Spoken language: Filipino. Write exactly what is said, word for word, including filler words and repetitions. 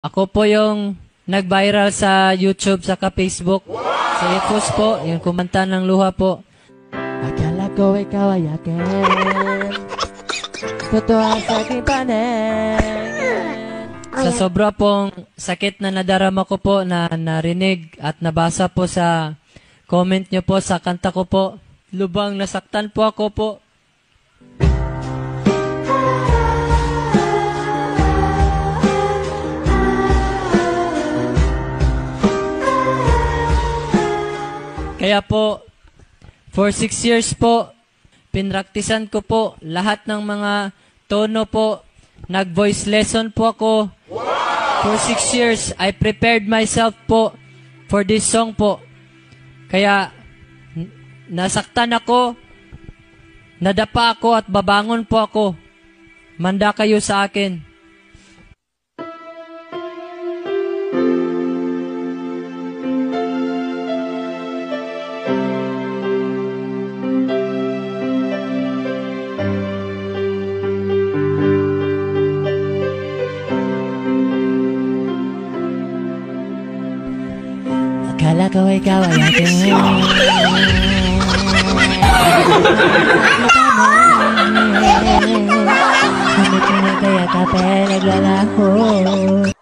Ako po yung nag-viral sa YouTube saka Facebook. Si Epos po, yung kumanta ng luha po. Akala ko ikaw ay akin, totoo sa aking panin. Sa sobra pong sakit na nadarama ko po na narinig at nabasa po sa comment nyo po sa kanta ko po, lubang nasaktan po ako po. Kaya po, for six years po, pinraktisan ko po lahat ng mga tono po. Nag-voice lesson po ako. For six years, I prepared myself po for this song po. Kaya, nasaktan ako, nadapa ako at babangon po ako. Manda kayo sa akin. Akala ko ikaw ay akin, Kami ko na kaya ka pa naglalaho.